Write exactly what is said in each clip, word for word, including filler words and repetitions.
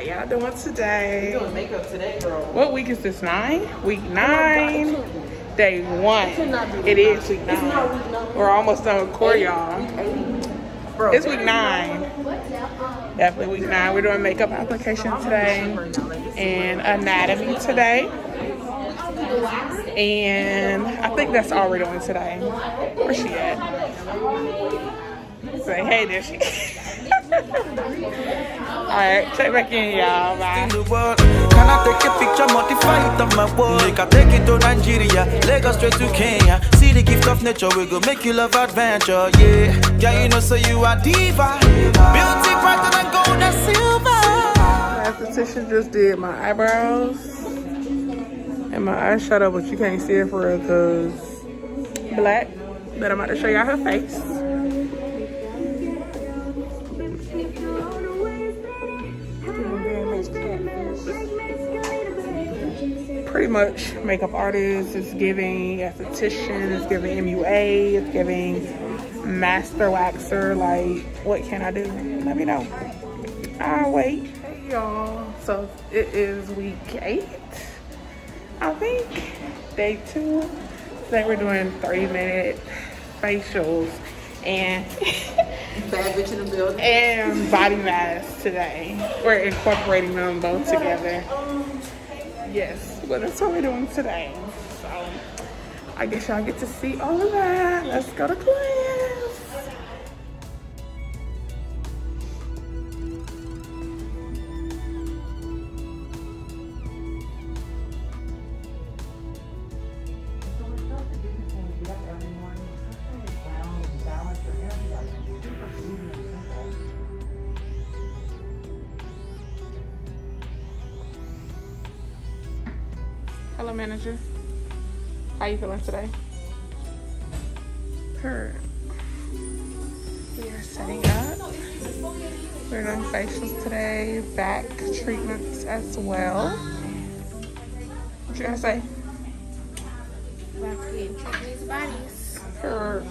How y'all doing today? We're doing makeup today, girl. What week is this? Nine? Week nine. Day one. It is week nine. We're almost done with court, y'all. It's week nine. Definitely week nine. We're doing makeup application today and anatomy today. And I think that's all we're doing today. Where's she at? Say, hey, there she is. Alright, check back in, y'all. Bye. Can I take a picture, modify it on my wall? Make I take it to Nigeria, Lagos straight to Kenya. See the gift of nature, we go make you love adventure, yeah. Yeah, you know, so you are diva. Beauty brighter than gold and silver. My esthetician just did my eyebrows and my eyeshadow, but you can't see it for real because black. But I'm about to show y'all her face. Pretty much makeup artist, is giving esthetician, is giving M U A, is giving master waxer. Like, what can I do? Let me know. I'll wait. Hey y'all, so it is week eight, I think, day two. Today we're doing thirty minute facials and Bad bitch in the building. and body masks today. We're incorporating them both together. Yes, but that's what we're doing today. So I guess y'all get to see all of that. Let's go to class. Hello, manager. How you feeling today? Good. We are setting up. We're doing facials today, back treatments as well. What you gonna say? About to get treating these bodies. Good.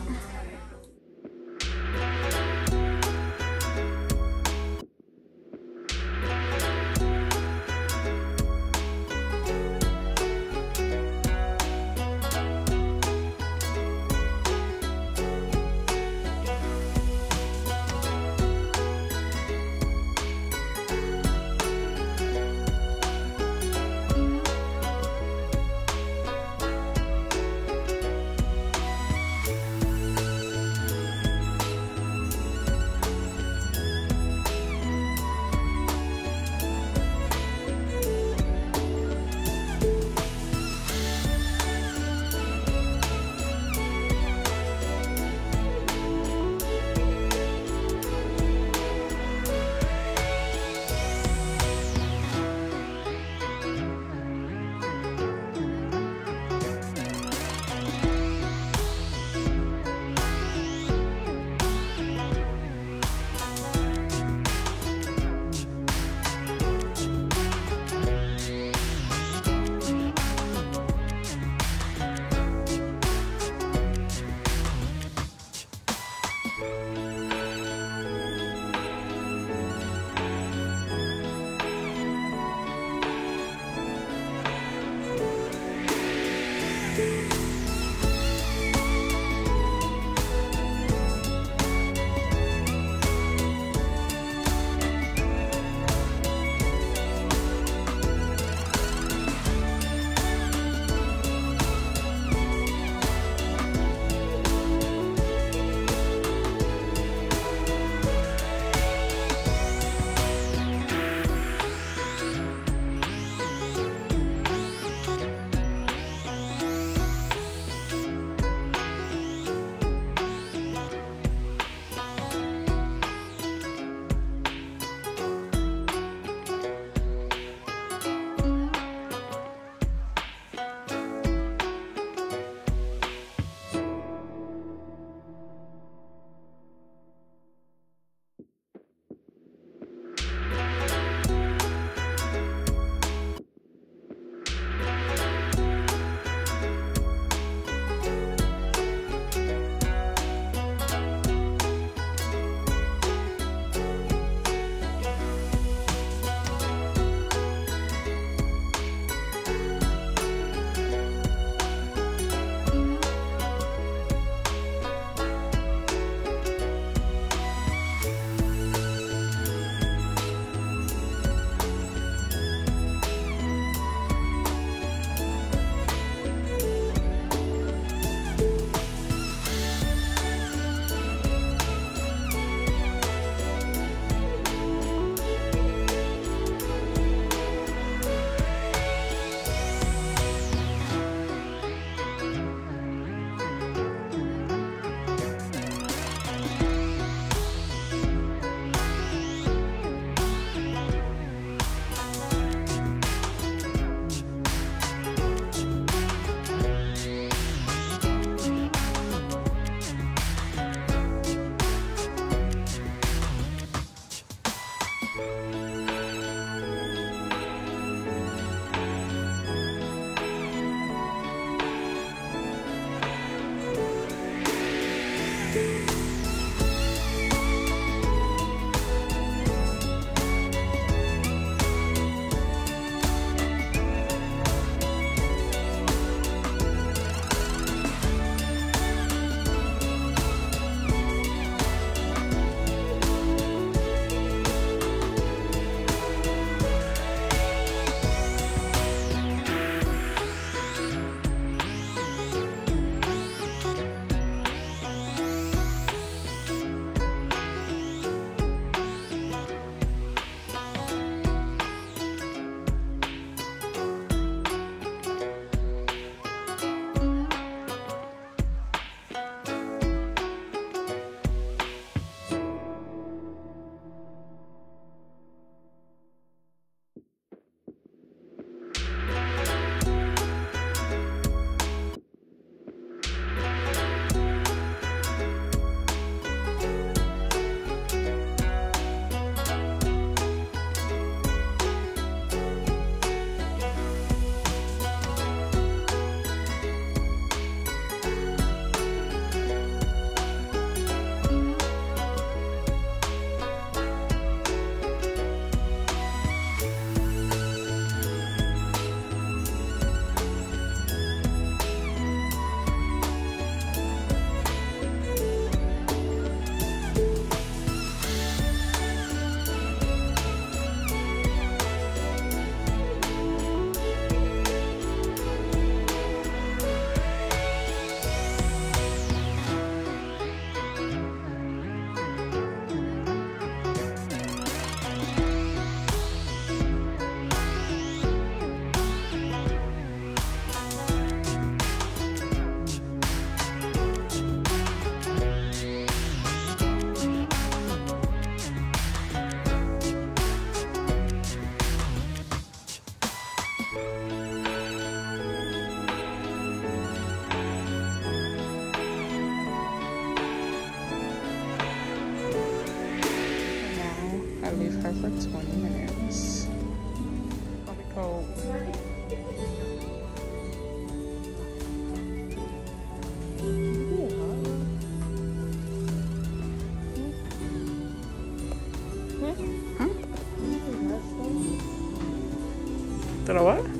Did I what?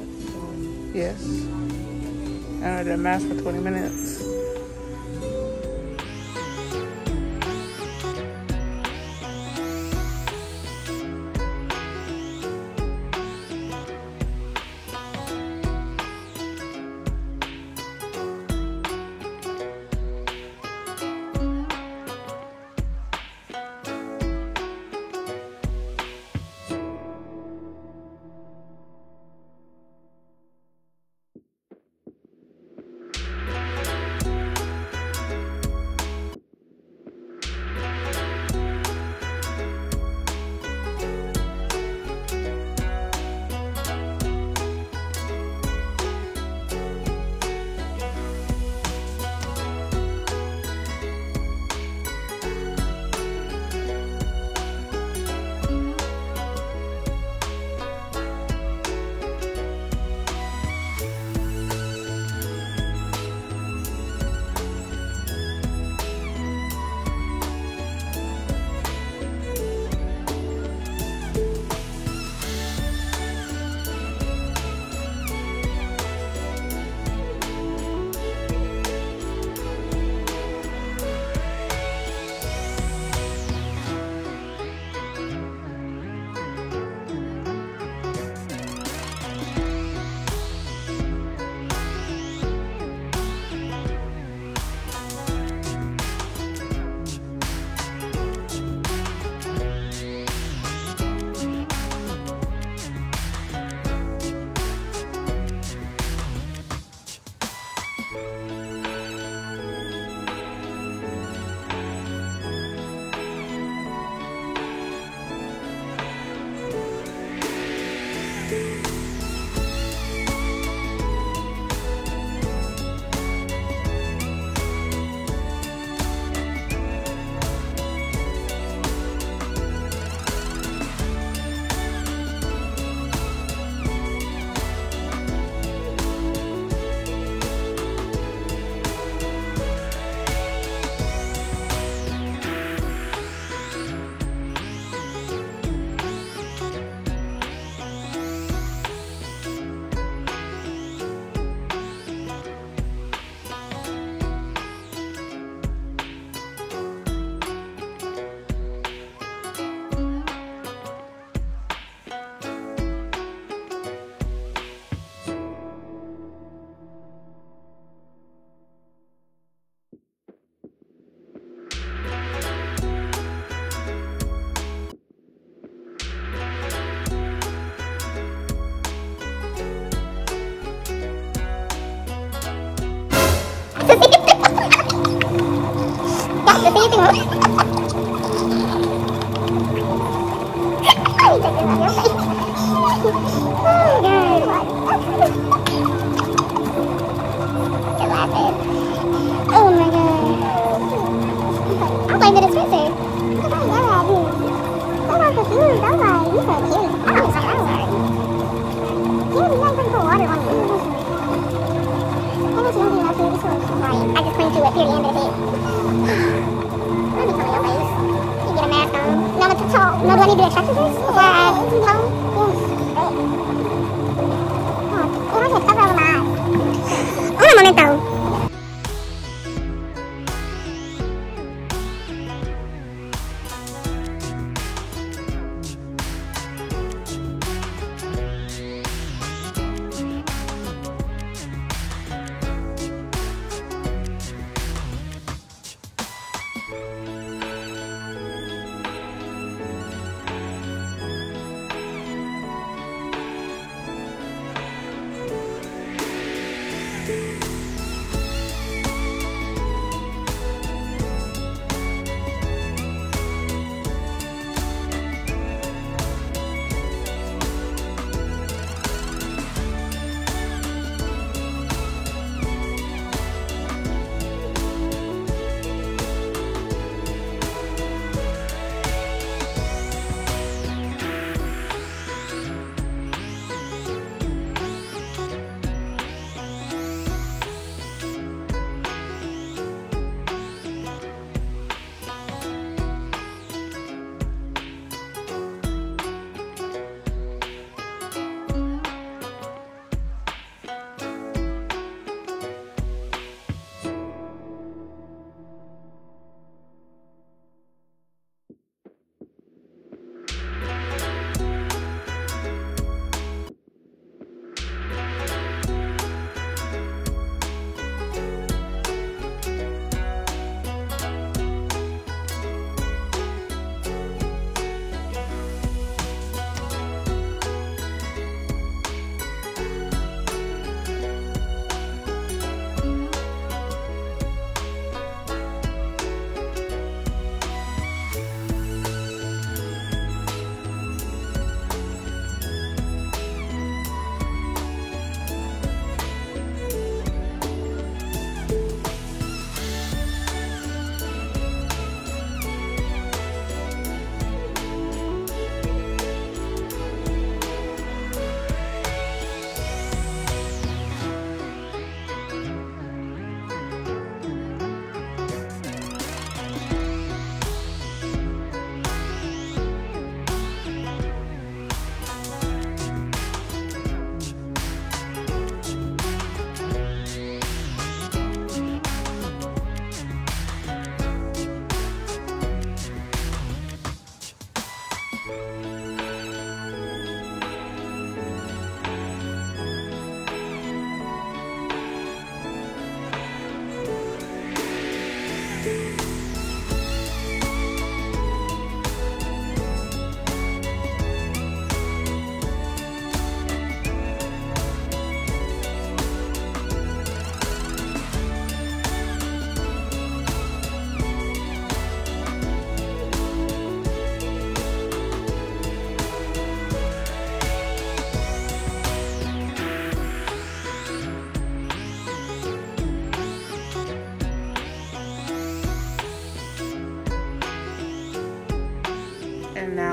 Yes. And I did mask for twenty minutes. Yes.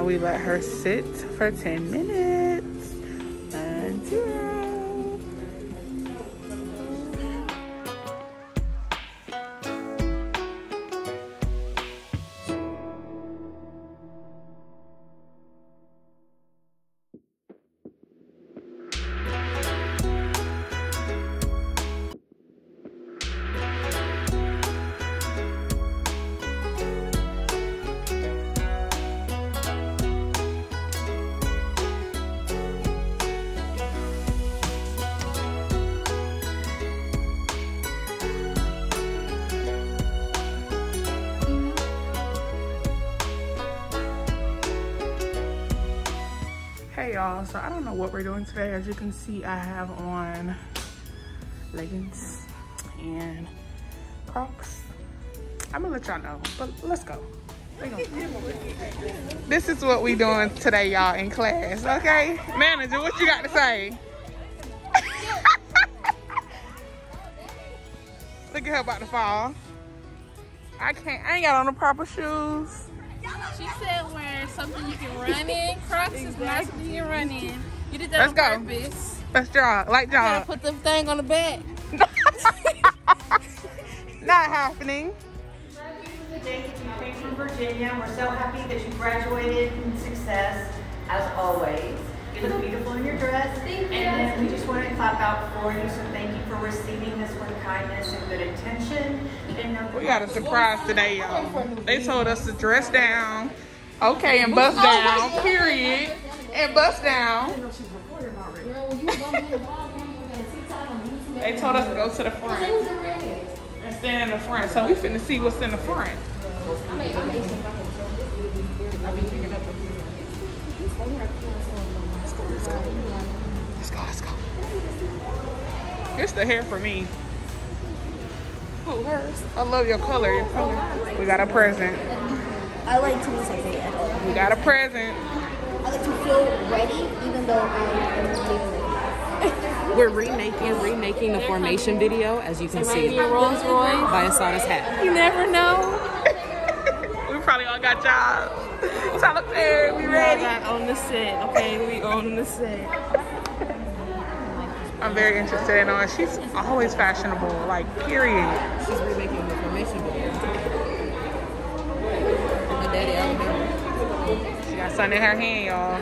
we let her sit for ten minutes until Hey y'all, so I don't know what we're doing today. As you can see, I have on leggings and Crocs. I'm gonna let y'all know, but let's go. This is what we doing today, y'all, in class, okay? Manager, what you got to say? Look at her about to fall. I can't, I ain't got on the proper shoes. She said wear something you can run in. Crocs is not something you can run in. You did that Let's on go. purpose. Let's draw, like You draw. gotta put the thing on the back. Not happening. Today you came from Virginia. We're so happy that you graduated in success, as always. You look beautiful in your dress. Thank you. And then we just want to clap out for you, so thank you for receiving this with kindness and good intention. And know We got a surprise today, y'all. They told us to dress down, okay, and bust down, period, and bust down. They told us to go to the front and stand in the front, so we finna see what's in the front. Let's go, let's go. It's the hair for me. Who, hers? I love your color, your color. We got a present. I like to be something. We got a present. I like to feel ready, even though I'm feeling We're remaking remaking the formation video, as you can see, Rolls Royce. by Asada's hat. You never know. We probably all got jobs. Tyler Perry, we We all ready? got on the set. Okay, we on the set. I'm very interested in her. She's always fashionable, like, period. She's remaking the formation video. And the Daddy Alabama. She got something in her hand, y'all.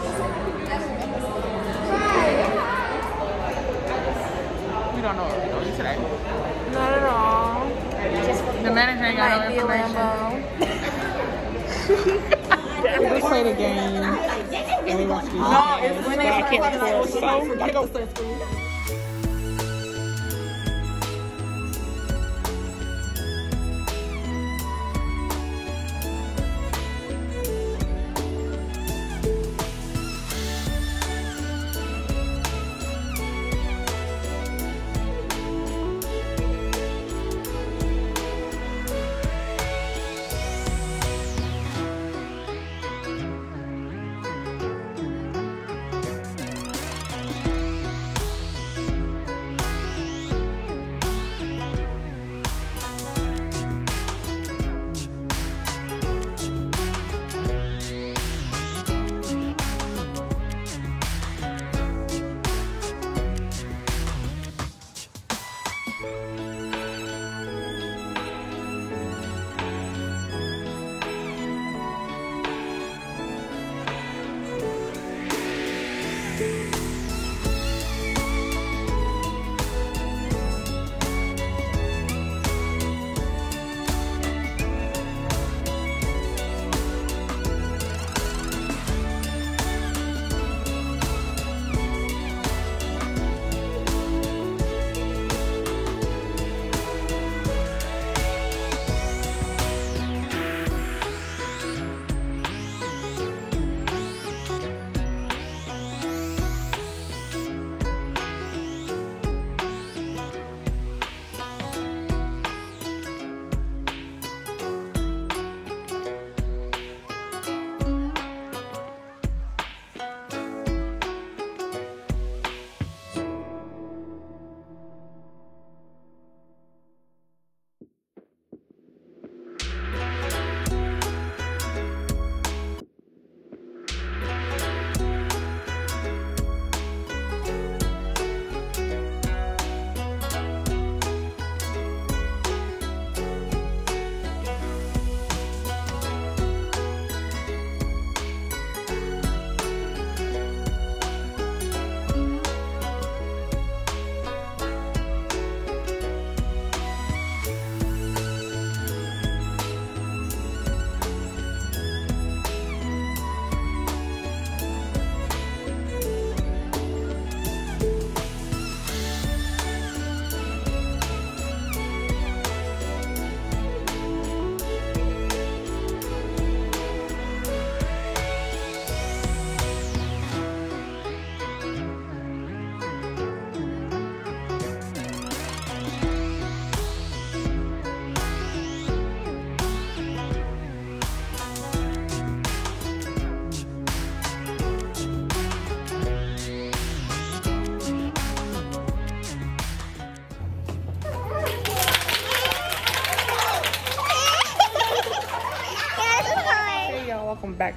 We don't know what we're doing today. Not at all. The manager ain't got no information. We just played a game and we watched these games, but I can't record, so gotta go.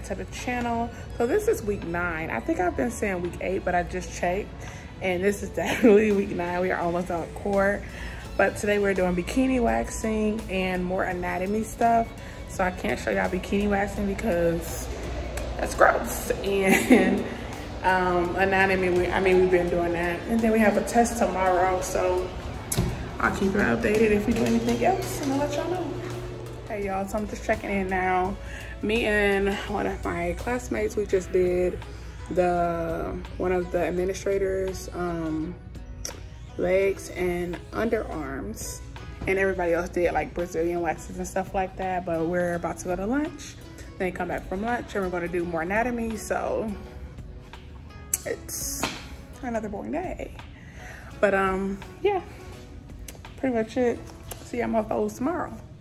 to the channel. So this is week nine. I think I've been saying week eight, but I just checked, and this is definitely week nine. We are almost on core, but today we're doing bikini waxing and more anatomy stuff. So I can't show y'all bikini waxing because that's gross, and um, anatomy, we, I mean, we've been doing that. And then we have a test tomorrow, so I'll keep you updated if we do anything else, and I'll let y'all know. Hey y'all, so I'm just checking in now. Me and one of my classmates, we just did the one of the administrators um, legs and underarms, and everybody else did like Brazilian waxes and stuff like that. But we're about to go to lunch, then come back from lunch, and we're going to do more anatomy. So it's another boring day, but um yeah, pretty much it. See y'all mofos tomorrow.